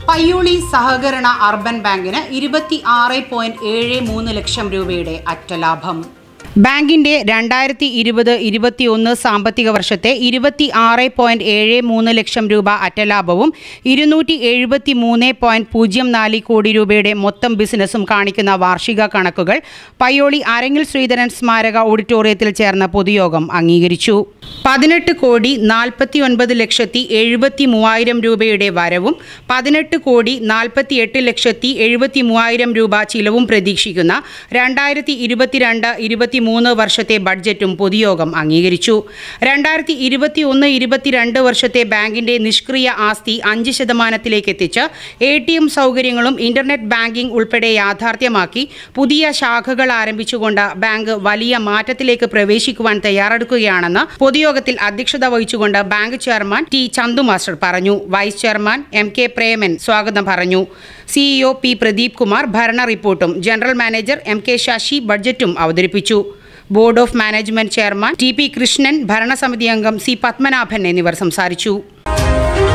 പയ്യോളി സഹകരണ അർബൻ ബാങ്കിന് 26.73 ലക്ഷം രൂപയുടെ അറ്റലാഭം. ബാങ്കിന്റെ 2020-21 സാമ്പത്തിക വർഷത്തെ 26.73 ലക്ഷം രൂപ അറ്റലാഭവും 273.04 കോടി രൂപയുടെ മൊത്തം ബിസിനസ്സും കാണിക്കുന്ന വാർഷിക കണക്കുകൾ പയ്യോളി അരങ്ങിൽ ശ്രീധരൻ സ്മാരക ഓഡിറ്റോറിയത്തിൽ ചേർന്ന പൊതുയോഗം അംഗീകരിച്ചു. 18,49,73,000 രൂപയുടെ വരവും 18,48,73,000 രൂപ ചിലവും പ്രതീക്ഷിക്കുന്ന 2022-23 വർഷത്തെ ബഡ്ജറ്റും പൊതുയോഗം അംഗീകരിച്ചു. 2021-22 വർഷത്തെ ബാങ്കിന്റെ നിഷ്ക്രിയ ആസ്തി 5% എത്തിച്ച് ATM സൗകര്യങ്ങളും ഇന്റർനെറ്റ് ബാങ്കിംഗ് ഉൾപ്പെടെ യാഥാർത്ഥ്യമാക്കി പുതിയ ശാഖകൾ ആരംഭിച്ചുകൊണ്ട് ബാങ്ക് വലിയ മാറ്റത്തിലേക്ക് പ്രവേശിക്കുവാൻ തയ്യാറെടുക്കുകയാണെന്ന് പൊതുയോഗത്തിൽ അധ്യക്ഷത വഹിച്ചുകൊണ്ട് bank chairman T Chandu master പറഞ്ഞു. വൈസ് ചെയർമാൻ MK പ്രേമൻ സ്വാഗതം പറഞ്ഞു. CEO P പ്രദീപ് കുമാർ ഭരണ റിപ്പോർട്ടും ജനറൽ മാനേജർ MK ശശി ബഡ്ജറ്റും അവതരിപ്പിച്ചു. Board of management chairman TP Krishnan, ഭരണസമിതി അംഗം C പത്മനാഭൻ എന്നിവർ സംസാരിച്ചു.